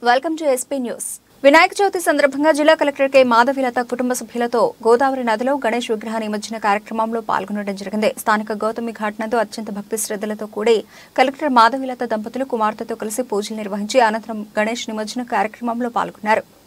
Welcome to SP news. Vinayaka Chavithi సందర్భంగా జిల్లా collector K Madhavi Latha కుటుంబ సభ్యులతో గోదావరి నదిలో గణేష్ విగ్రహ నిమజ్జన కార్యక్రమంలో పాల్గొనడం జరిగింది. స్థానిక గౌతమి ఘాట్ నందు అత్యంత భక్తి శ్రద్ధలతో కూడి కలెక్టర్ మాధవిలత దంపతులు కుమార్తెతో కలిసి పూజలు నిర్వహించి అనంతరం గణేష్ నిమజ్జన కార్యక్రమంలో పాల్గొన్నారు.